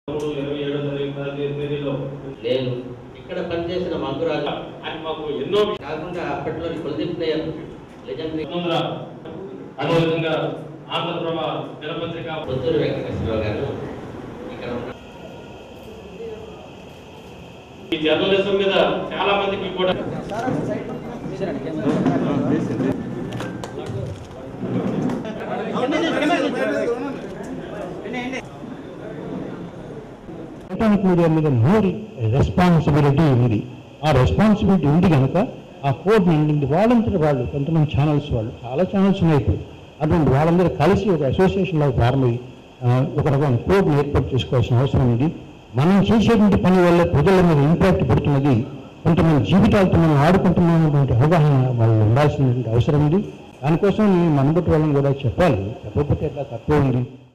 నేను ఇక్కడ పనిచేసిన మంగురాజు అని మాకు ఎన్నో కాకుండా అప్పట్లో కులదీప్ ప్లేయర్ లెజెండరీ అదేవిధంగా ఆంధ్రప్రభ దినపత్రిక పొత్తూరు వెంకటేశ్వర గారు ఇక్కడ ఉన్న ఈ జర్నలిజం మీద చాలా మందికి కూడా ఎలక్ట్రానిక్ మీడియా మీద మోర్ రెస్పాన్సిబిలిటీ ఉంది. ఆ రెస్పాన్సిబిలిటీ ఉంది కనుక ఆ కోడ్ని వాళ్ళందరూ వాళ్ళు కొంతమంది ఛానల్స్ వాళ్ళు చాలా ఛానల్స్ ఉన్నాయి ఇప్పుడు. అటువంటి వాళ్ళందరూ కలిసి ఒక అసోసియేషన్ లాగా ఫార్మ్ అయ్యి ఒక రకమైన కోడ్ని ఏర్పాటు చేసుకోవాల్సిన అవసరం ఉంది. మనం చేసేటువంటి పని వల్ల ప్రజల మీద ఇంపాక్ట్ పడుతున్నది, కొంతమంది జీవితాలతో మనం ఆడుకుంటున్నటువంటి అవగాహన వాళ్ళు ఉండాల్సినటువంటి అవసరం ఉంది. దానికోసం మనబట్టి వాళ్ళని కూడా చెప్పాలి, చెప్పకపోతే ఎట్లా తప్పే ఉంది.